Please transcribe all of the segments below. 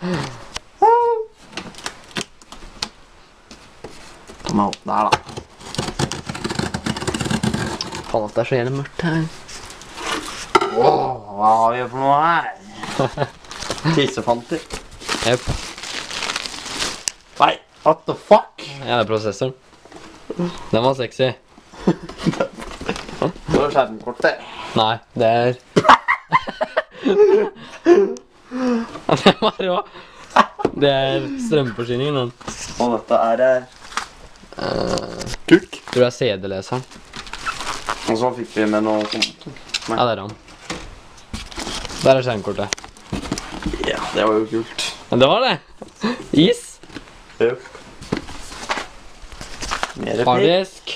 Kom opp der, da. Faen at det er så jævlig mørkt her. Hva har vi for noe her? Tissefanter. Jepp. Nei, what the fuck? Ja, det er prosessoren. Den var sexy. Det var skjermkortet. Nei, det er... Det var rå. Det er strømforsyningen, den. Og dette er... Kuk. Tror det er CD-leseren. Og så fikk vi med noe sånt. Ja, det er han. Der er skjermkortet. Ja, det var jo kult. Men det var det. Is. Mer pikk. Harddisk.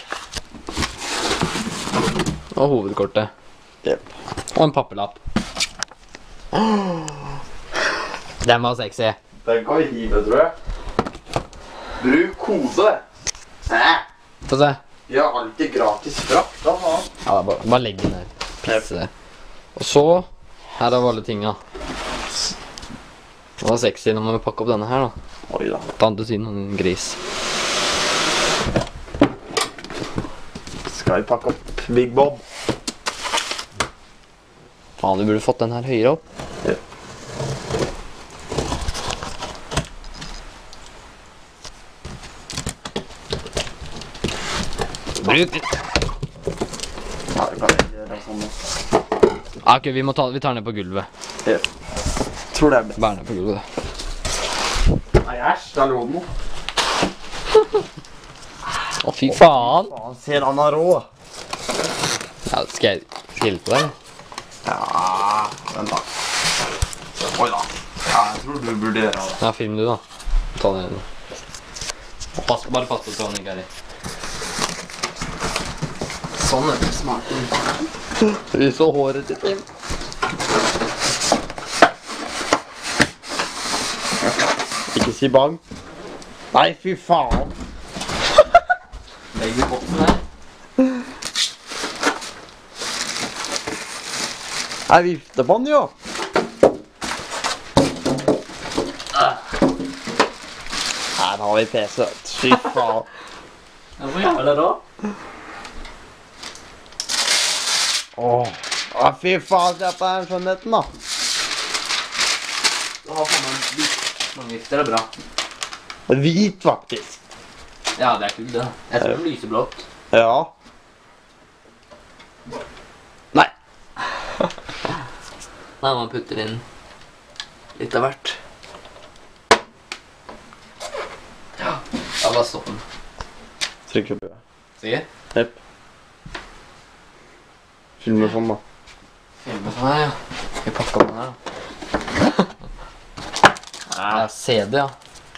Og hovedkortet. Jep. Og en pappelapp. Den var sexy. Den kan vi hive, tror jeg. Bruk kode. Hæ? Få se. Vi har alltid gratis frakt, da faen. Ja, bare legg den der. Pisse. Og så, her er alle tinga. Det var sexy når man pakke opp denne her, da. Oi da. Ta den til siden, en gris. Skal vi pakke opp Big Bob? Faen, du burde fått den her høyere opp. Ja. Bruk den. Ja, det kan vi gjøre sånn nå. Ja, ok, vi tar den ned på gulvet. Ja. Tror det er best. Bær ned på gulvet. Nei, æsj, da lå det noe. Å, fy faen. Faen, ser han er rå. Ja, skal jeg hjelpe deg? Ja, vent da. Oi da. Ja, jeg tror du burde gjøre det. Ja, film du da. Ta den. Bare pass på så han ikke er i. Sånn er det smart. Vi så håret til Tim. Ikke si bang. Nei, fy faen. Legg i boksen her. Her vifter man jo. Her har vi PC. Fy faen. Ja, hvor jævlig da? Åh, fy faen, se på den skjønnheten da. Du har faen meg mange vifter, det er bra. Hvit, faktisk. Ja, det er kult det. Jeg tror den lyser blått. Ja. Nei. Nei, man putter inn litt av hvert. Ja, bare stopp den. Trykk opp i det. Sikker? Jepp. Filmer sånn da. Filmer sånn her, ja. Skal vi pakke opp den her, da? Ja, CD, ja.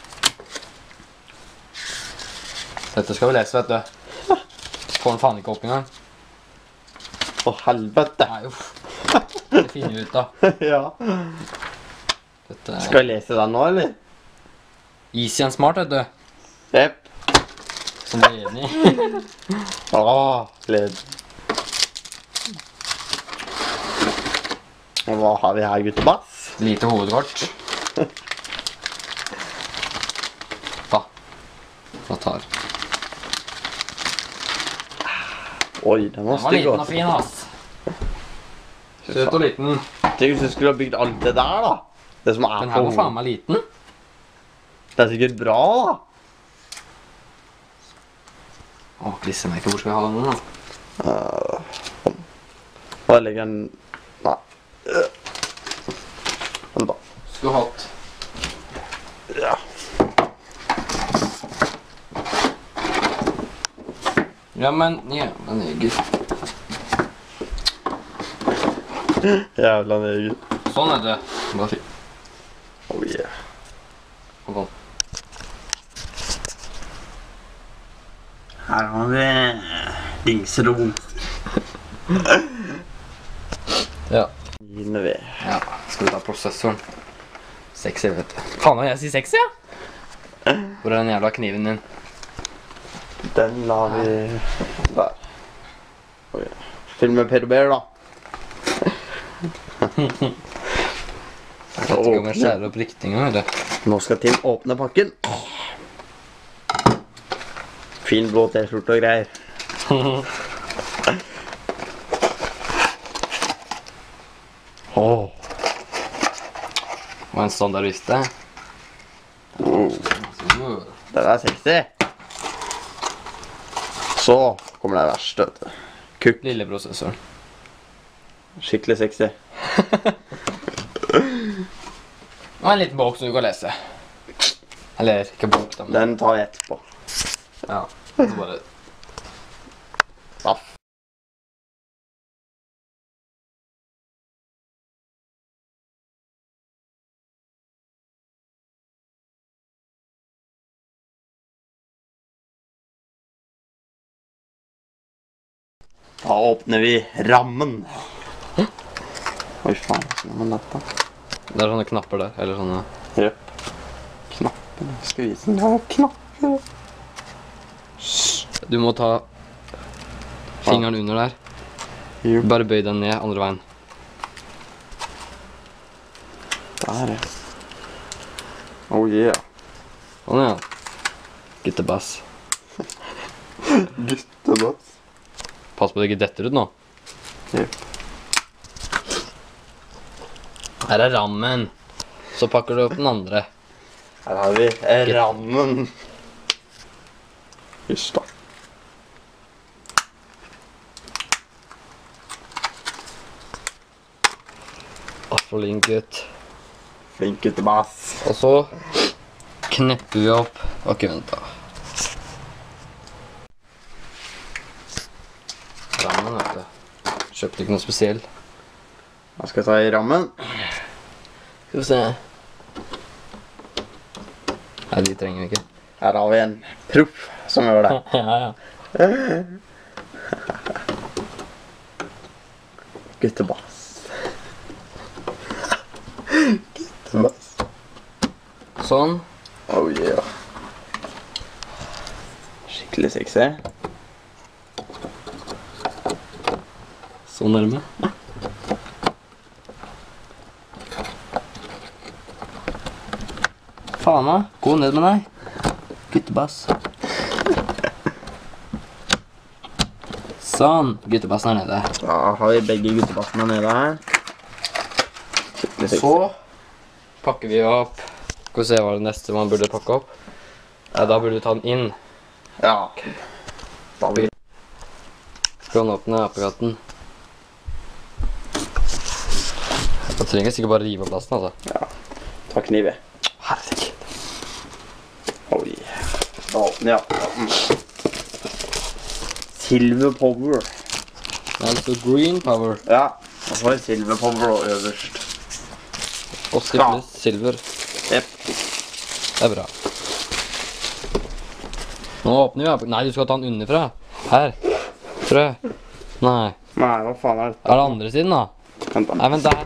Dette skal vi lese, vet du. Får den faen ikke opp engang. Å, helvete. Nei, uff. Det finner vi ut da. Ja. Dette er Skal vi lese den nå, eller? Easy and smart, vet du. Jepp. Som du er enig i. Gled. Og hva har vi her, guttebass? Lite hovedkort. Da. Da tar. Oi, den var Den var stygg liten og også. fin, ass. Søt og liten. Tenk hvis du skulle ha bygd alt det der, da. Det som er Den her var på faen meg liten. Det er sikkert bra, da. Åh, klissemerke, hvor skal vi ha den da? Sånn. Bare legge en... Nei. Vent da. Skulle hatt. Ja. Ja, men neger. Jævla neger. Sånn er det. Bare fint. Oh yeah. Og kom. Her har vi dingser og bomser. Ja. Gine ved. Ja, skal vi ta prosessoren. Sexy, vet du. Faen, hva jeg sier sexy, ja? Hvor er den jævla kniven din? Den la vi der. Oh yeah. Film med Per og Bear, da. Jeg vet ikke om jeg skjærer opp riktig engang, eller? Nå skal Tim åpne pakken. Fin blå t-skjorte og greier. Åh. Og en standardliste. Det er sexy. Så kommer det verste, vet du. Kukk. Lille prosessoren. Skikkelig sexy. Og en liten bok som du kan lese. Eller ikke bok, da. Men... Den tar jeg etterpå. Ja, så bare... Saff. Da åpner vi rammen. Oi, faen, så må man dette. Det er sånne knapper der, eller sånne... Jøp. Knappen, skal vise den. Ja, knapper. Du må ta fingeren under der. Jo. Bare bøy den ned andre veien. Der, ja. Oh yeah. Sånn, ja. Guttebass. Guttebass. Pass på at det ikke detter ut nå. Jøp. Her er rammen. Så pakker du opp den andre. Her har vi rammen. Hysj da. Flink gutt. Flink guttebass. Og så knepper vi opp. Ok, vent da. Rammen, vet du. Kjøpte ikke noe spesiell. Hva skal jeg ta i rammen? Skal vi se. Nei, de trenger vi ikke. Her har vi en proff som gjør det. Ja, ja. Guttebass. Guttebass. Sånn. Oh yeah. Skikkelig sexy. Så nærme. Faen da, gå ned med deg. Guttebass. Sånn, guttebassen er nede. Da har vi begge guttebassene nede her. Skikkelig sexy. Så pakker vi opp. Skal vi se hva det neste man burde pakke opp. Ja, da burde du ta den inn. Ja. Da har vi... Skal han åpne apekatten. Jeg trenger sikkert bare rive av plassen, altså. Ja. Ta kniv i. Herregud. Oi. Da åpner jeg. Silver Power. Altså green power. Ja. Og så har vi Silver Power øverst. Og skriftlig silver. Jep. Det er bra. Nå åpner vi apekatten. Nei, du skal ta den underfra. Her. Tror jeg. Nei. Nei, hva faen er det? Er det andre siden da? Vent da. Nei, vent der.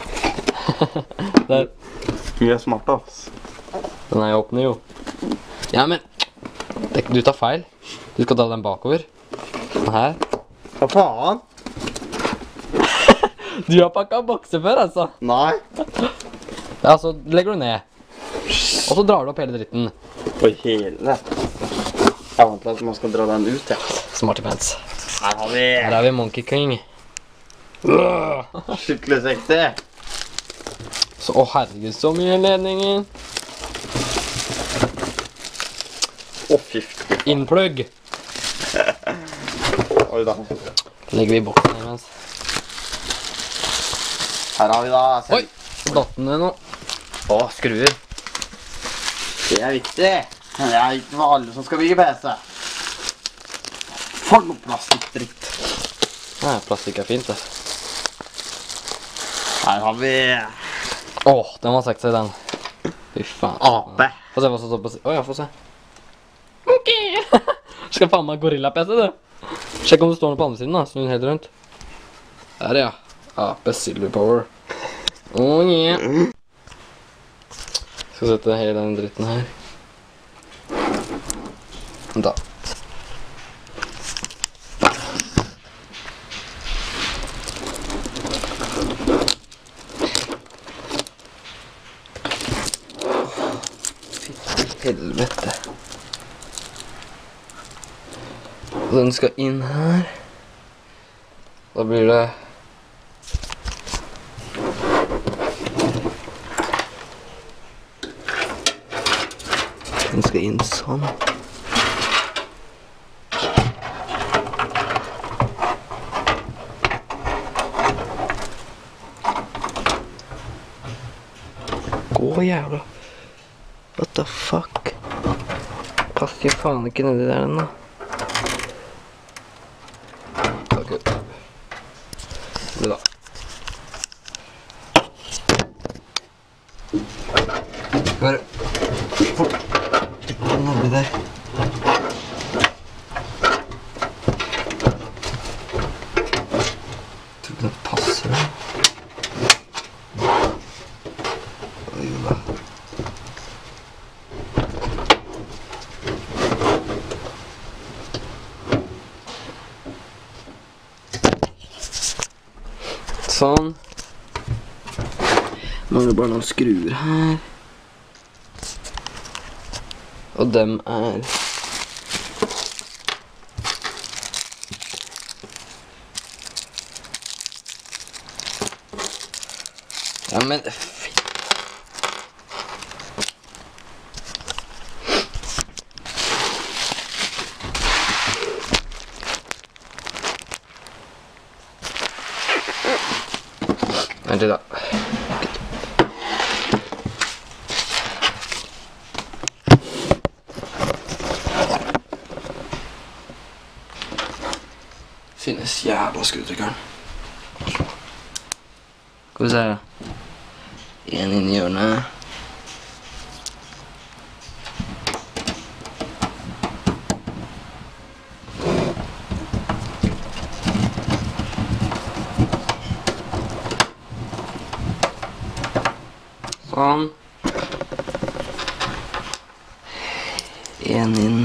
Der. Vi er smarte, ass. Den er jo åpner jo. Ja, men du tar feil. Du skal ta den bakover. Den her. Hva faen? Du har pakket bokser før, altså. Nei. Ja, så legger du ned. Og så drar du opp hele dritten. På hele. Jeg vant til at man skal dra den ut, ja. Smarty pants. Her har vi Her er vi Monkey King. skikkelig sexy. Så, å herregud, så mye ledninger. Fy. Innplugg. Oi da. Legger vi i boksen her mens. Her har vi da... Oi, datt den ned nå. Å, skruer. Det er viktig. Det er ikke for alle som skal bygge PC. For noe plastikkdritt. Nei, plastikk er fint, det. Her har vi Åh, den var sexy, den. Fy faen. ape. Få se hva som står på siden. Åja, få se. Ok. Skal faen meg gorilla-PC, du. Sjekk om det står noe på andre siden, da. Snu den helt rundt. Der, ja. Ape Silver Power. Oh, yeah. Skal sette hele den dritten her. Da. helvete. Og den skal inn her. Da blir det... Den skal inn sånn. Gå jævla. What the fuck? Passer jo faen ikke nedi der den da. Ok. Det da. Bare fort. Den oppi der. Tror ikke det passer da. Oi da. Sånn. Mangler bare noen skruer her. Og dem er... Ja, men... Vent litt da. Finnes jævla skrutrykkeren. Skal vi se. En inn i hjørnet. Sånn. En inn.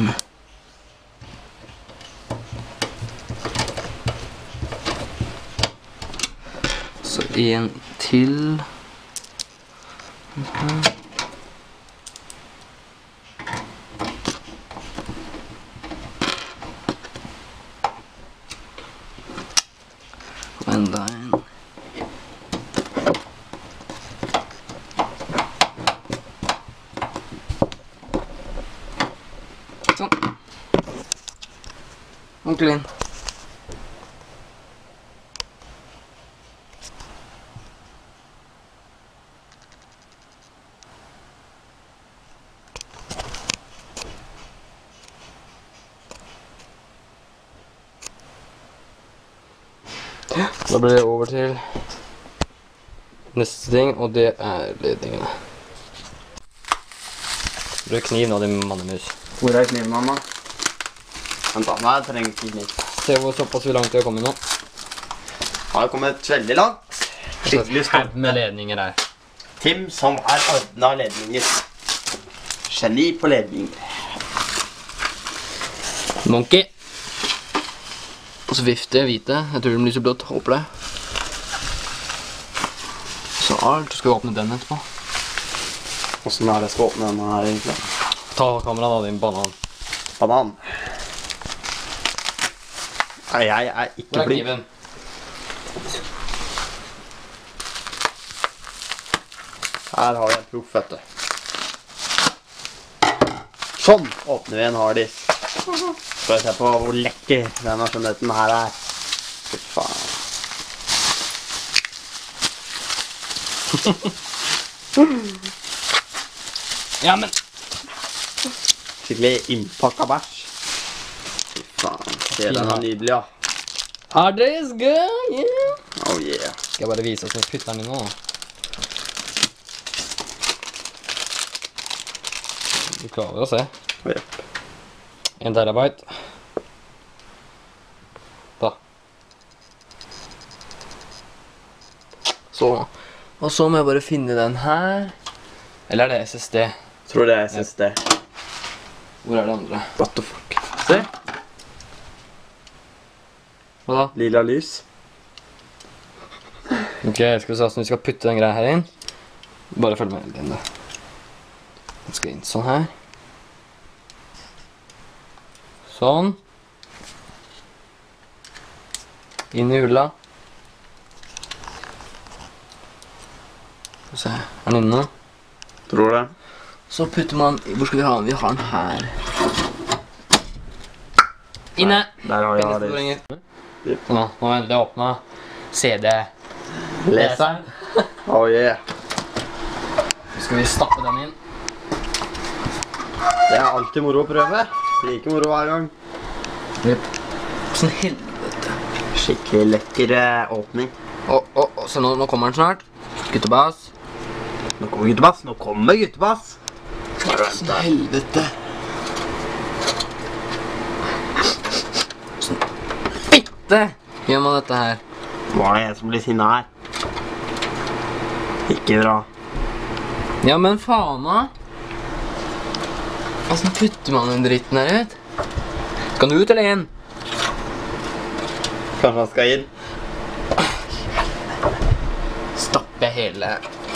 Så en til. Og enda en. Sånn. Ordentlig inn. Da blir det over til neste ting, og det er ledningene. Bruk kniv nå, din mannemus. Hvor er kniven, mamma? Vent da, nei, jeg trenger ikke kniv. Se hvor såpass langt vi har kommet nå. Har kommet veldig langt. Skikkelig stolt med ledninger her. Tim som er ordnet ledninger. Geni på ledninger. Monkey. Og så vifte hvite. Jeg tror den lyser blått. Håper det. Så alt. Skal vi åpne den etterpå. Hvordan er det jeg skal åpne denne her egentlig? Ta kameraet da, din banan. Banan. Nei, jeg er ikke Hvor er blid. kniven? Her har vi en proff, vet du. Sånn åpner vi en harddisk. Skal vi se på hvor lekker denne skjønnheten her er. Fy faen. Ja, men... Skikkelig innpakka bæsj. Fy faen. Se den er nydelig, ja. Harddisk, yeah! Oh yeah. Skal jeg bare vise oss med putteren din nå? Du klarer å se. Jepp. 1 terabyte. Da. Så. Og så må jeg bare finne den her. Eller er det SSD? Tror det er SSD. Hvor er det andre? What the fuck? Se. Hva da? Lila lys. Ok, skal vi se hvordan vi skal putte den greia her inn. Bare følg med inn da. Den skal inn sånn her. Sånn. Inn i hulla. Skal vi se, er den inne? Tror det. Så putter man, hvor skal vi ha den? Vi har den her. Inne! Der har jeg Veldig det. lenger. Sånn da, nå har vi endelig åpnet CD-leseren. Leseren. Oh yeah. Så skal vi stappe den inn. Det er alltid moro å prøve. Like moro hver gang. Sånn helvete. Skikkelig lekker åpning. Så nå kommer den snart. Guttebass. Nå kommer guttebass. Nå kommer guttebass. Sånn helvete. Sånn bitte gjør man dette her. Hva er det jeg som blir sinnet her? Ikke bra. Ja, men faen da. Hvordan putter man den dritten her ut? Skal den ut eller inn? Kanskje han skal inn? Stapper jeg hele.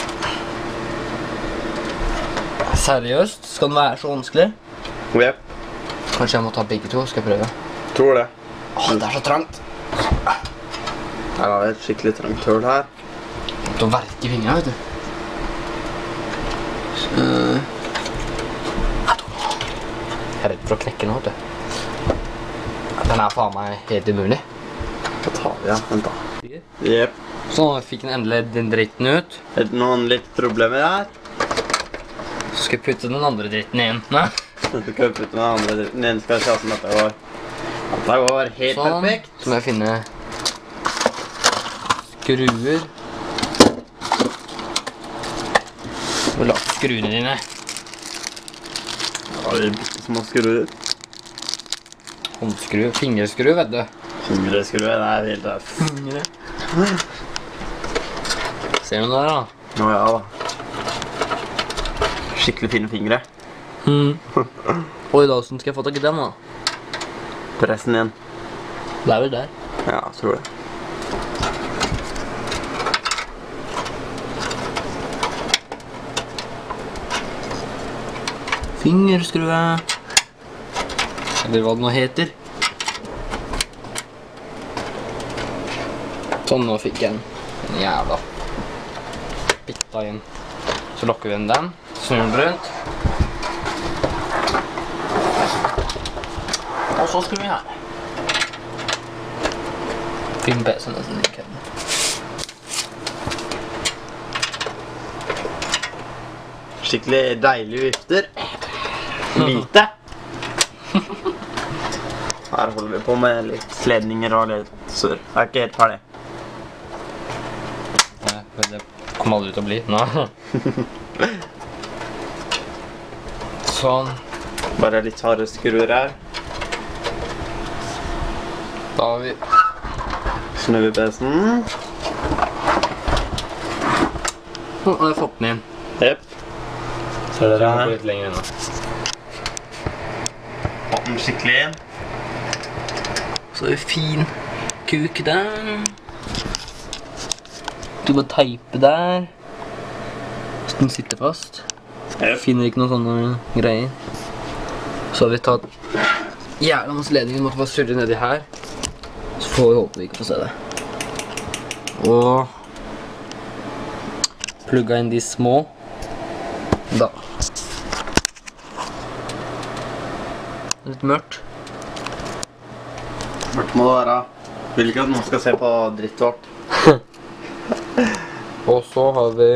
Seriøst? Skal den være så vanskelig? Yep. Kanskje jeg må ta begge to, skal jeg prøve. Tror det. Åh, det er så trangt. Her har vi et skikkelig trangt høl her. Det å verke i fingrene, vet du. Jeg er redd for å knekke nå, vet du. Den er faen meg helt umulig. Da tar vi den. Vent da. Jep. Så nå fikk den endelig den dritten ut. Er det noen litt problemer her? Så skal jeg putte den andre dritten inn. Nei? Så skal vi putte den andre dritten inn. Skal vi se hvordan dette går. Dette går helt Sånn. perfekt. Så må jeg finne skruer. Og la skruene dine. Ja, det er bitte små skruer. Håndskru, fingerskru, vet du. Fingerskruer, det er helt tøff. Fingre. Ser du den der, da? Nå ja da. Skikkelig fine fingre. Oi, da, hvordan skal jeg få tak i den, da? Press den inn. Det er vel der. Ja, jeg tror det. Fingerskrue. Eller hva det nå heter. Sånn, nå fikk jeg den jævla pitta inn. Så lukker vi inn den, snur den rundt. Og så skrur vi her. Fin PC nesten ikke. Skikkelig deilig vifter. Lite. Her holder vi på med litt sledninger og litt surr. Jeg er ikke helt ferdig. Det kommer aldri til å bli. Nei. Sånn. Bare litt harde skruer her. Da har vi... Snur vi PC-en. Nå har jeg fått den inn. Jep. Ser dere her? litt lenger inn. Fått den skikkelig inn. Så er det fin kuk der. Du må teipe der. Så den sitter fast. Jeg finner ikke noen sånne greier. Så har vi tatt jævla masse ledninger. Vi måtte bare surre nedi her. Så får vi håpe vi ikke får se det. Og plugga inn de små. Da. Litt mørkt. Mørkt må det være. Vil ikke at noen skal se på drittet vårt. Og så har vi...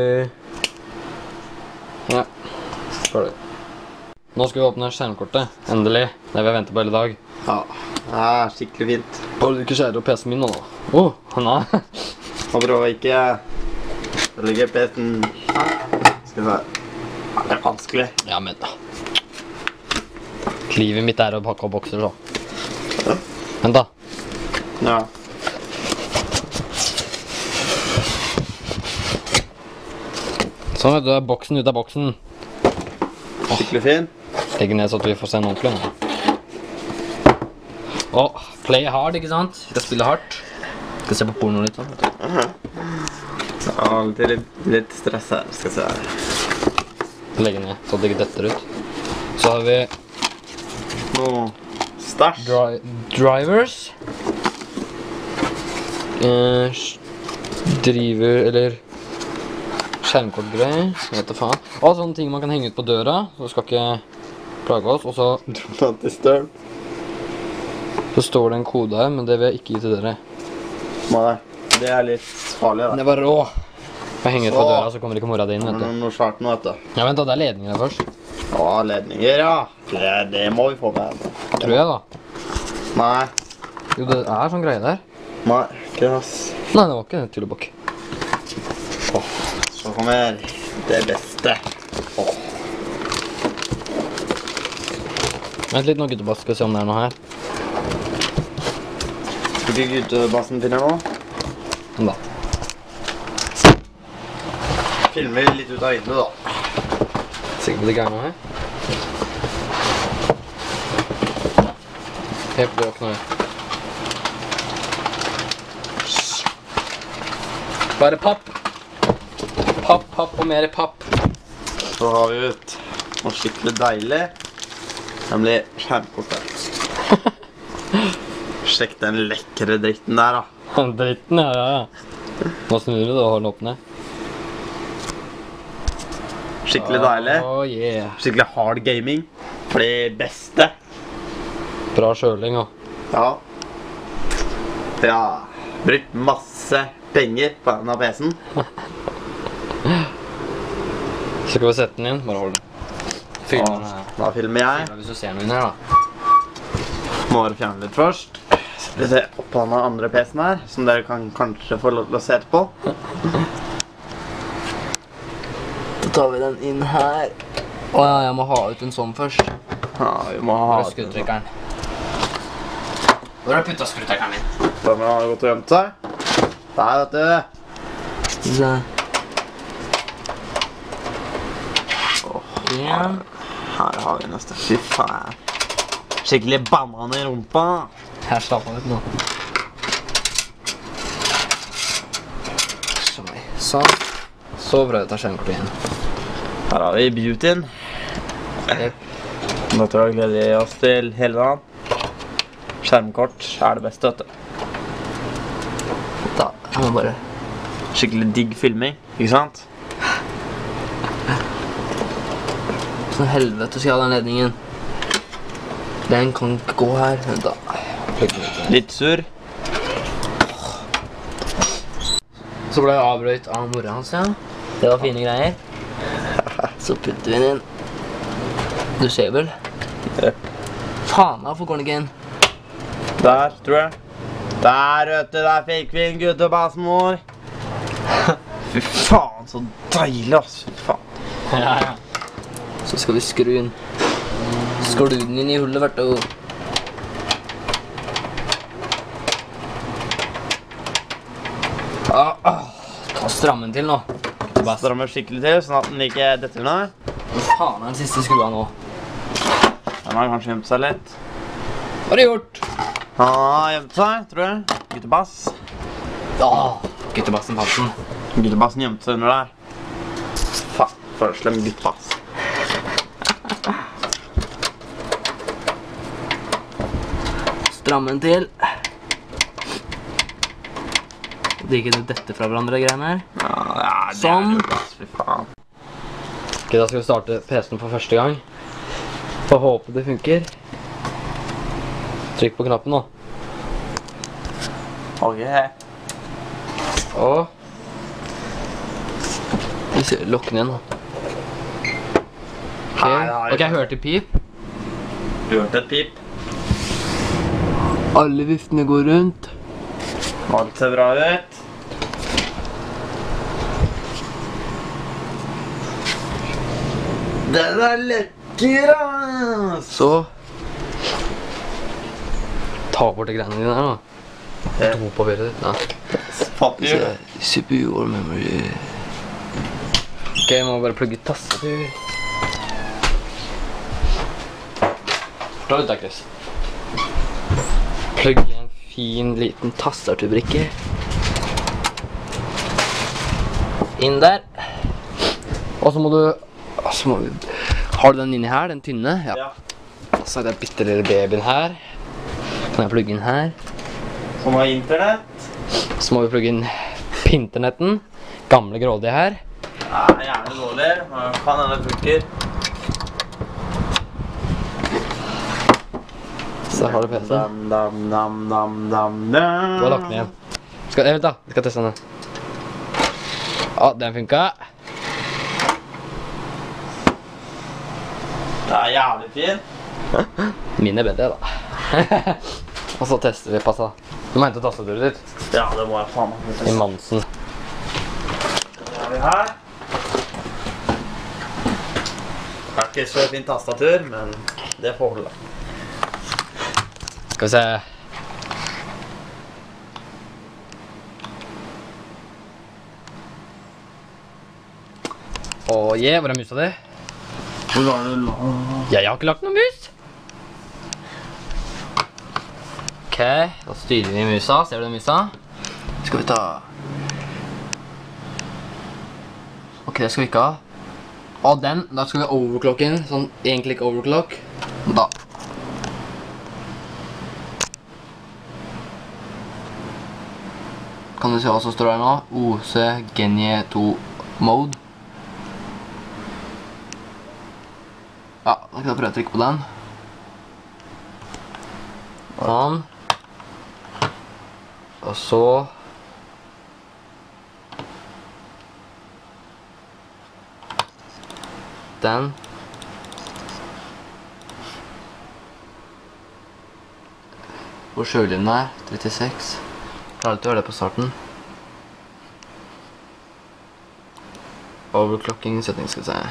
Ja, ferdig. Nå skal vi åpne skjermkortet. Endelig. Det har vi ventet på hele dag. Ja, det er skikkelig fint. Bare du ikke skjærer opp PC-en min nå da. Nei. Og prøv å ikke legge PC-en her. Skal vi se. Ja, det er vanskelig. Ja, men da. Livet mitt er å pakke opp bokser, så. Vent da. Ja. Sånn, vet du, boksen ut av boksen. Skikkelig fin. Legger ned så at vi får se en ordentlig nå. Play hard, ikke sant? Vi skal spille hardt. Vi skal se på porno litt sånn, vet du. Det er alltid litt stress her. Skal vi se her. Legger ned så at det ikke detter ut. Så har vi Nå Stæsj. Drivers. Driver, eller skjermkortgreier, vet du faen. Og sånne ting man kan henge ut på døra, så skal ikke plage oss. Og så Not disturb. står det en kode her, men det vil jeg ikke gi til dere. Nei, det er litt farlig da. Det var rå. Jeg henger ut på døra, så kommer ikke mora di inn, vet du. Noe svært nå, vet du. Ja, vent da, det er ledninger her først. Ja, ledninger, ja. Det må vi få med. Tror jeg da. Nei. Jo, det er sånn greie der. Nei, ikke ass. Nei, det var ikke en tullebukk. Så kommer det beste. Vent litt nå, guttebass, skal vi se om det er noe her. Skal ikke guttebassen finne nå? Vent da. Filmer litt ut av vinduet da. Sikkert på det ikke er noe her. Helt det var ikke noe her. Bare papp. Papp, papp og mer papp. Så har vi ut noe skikkelig deilig. Nemlig skjermkortet. Sjekk den lekre dritten der da. Dritten, ja. Nå snur du det og holder opp ned. Skikkelig deilig. Oh yeah. Skikkelig hard gaming. For det beste. Bra kjøling, da. Ja. Ja. Brukt masse penger på denne PC-en. Så skal vi sette den inn. Bare hold den. Filmer den her. Da filmer jeg. Hvis du ser noe inn her, da. Må bare fjerne litt først. Skal vi se opp på denne andre PC-en her, som dere kan kanskje få lov til å se på. Da tar vi den inn her. Åja, jeg må ha ut en sånn først. Ja, vi må ha Hvor er skrutrekkeren? Hvor har du puttet skrutrekkeren min? Da må ha gått og gjemt seg. Der, vet du. Igjen. Her har vi neste. Fy faen. Skikkelig banan i rumpa. Her slapp han ut nå. Sånn. Så bra ut av skjermkortet igjen. Her har vi beautyen. Da tror jeg gleder oss til hele dagen. Skjermkort er det beste, vet du. Da, jeg må bare... Skikkelig digg filming, ikke sant? Sånn helvete skal jeg ha den ledningen. Den kan ikke gå her. Vent da. Litt sur. Så ble jeg avbrøyt av mora hans, ja. Det var fine greier. Så putter vi den inn. Du ser vel? Faen, hvorfor går den ikke inn? Der, tror jeg. Der, vet du, der fikk vi en guttebassen vår. Fy faen, så deilig, ass. Fy faen. Ja. Så skal vi skru den. Skru den inn i hullet, hvert år. Ta strammen til nå. Bare strammer skikkelig til, sånn at den ikke detter unna. Hvor faen er den siste skrua nå? Den har kanskje gjemt seg litt. Hva har du gjort? Han har gjemt seg, tror jeg. Guttebass. Ja, guttebassen passen. Guttebassen gjemte seg under der. Faen, for en slem guttebass. Strammen til. Det ikke dette fra hverandre greiene her. Ja, det Sånn. er guttebass, fy faen. Ok, da skal vi starte PC-en for første gang. Får håpe det funker. Trykk på knappen nå. Ok. Og... Vi ser, lokk den igjen nå. Ok, jeg hørte pip. Du hørte et pip. Alle viftene går rundt. Alt ser bra ut. Den er lekker, ass! Så... Ta bort de greiene dine her nå. Dopapiret ditt, ja. Fuck you. CPU memory. Ok, jeg må bare plugge tastatur. Ta ut da, Chris. Plugge en fin liten tastaturbrikke. Inn der. Og så må du... Har du den inni her, den tynne? Ja. Så er det bitte lille babyen her. Kan jeg plugge inn her. Som har internett. Så må vi plugge inn pinternetten. Gamle grådige her. Ja, gjerne dårlig. Men kan hende funker. Så har du PC. Dam. Du har lagt den igjen. Vent da, vi skal teste den. Ja, den funket. Det er jævlig fin. Min er bedre da. Og så tester vi passa. Du må hente tastaturet ditt. Ja, det må jeg faen meg. I Mansen. Det har vi her. Det er ikke så fint tastatur, men det får holde. Skal vi se. Åh, yeah, hvor er musa di? Hvor var det lagt? Jeg har ikke lagt noen mus. Ok, da styrer vi musa. Ser du den musa? Skal vi ta... Ok, det skal vi ikke ha. Og den, da skal vi overclocke inn. Sånn en klikk overclock. Da. Kan du se hva som står her nå? OC Genie 2 Mode. Ja, da kan jeg prøve å trykke på den. Sånn. Og så... Den. Hvor sjølinen er? 36. Klarer du å gjøre det på starten? Overclocking setting skal vi se.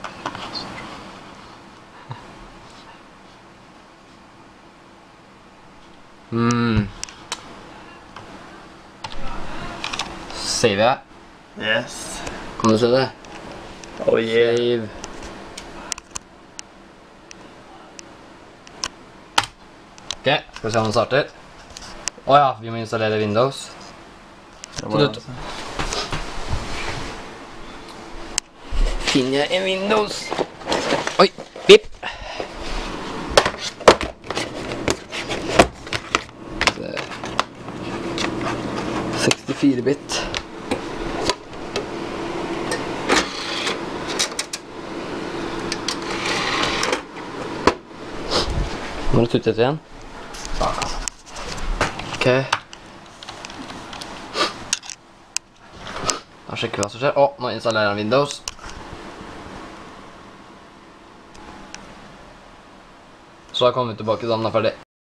Save jeg. Yes. Kan du se det? Oh yeah. Save. Ok, skal vi se om den starter. Åja, vi må installere Windows. Finner jeg en Windows. Oi, pip. 64-bit. Må du tutte etter igjen? Ok. Da sjekker vi hva som skjer. Åh, nå installerer han Windows. Så da kommer vi tilbake da den er ferdig.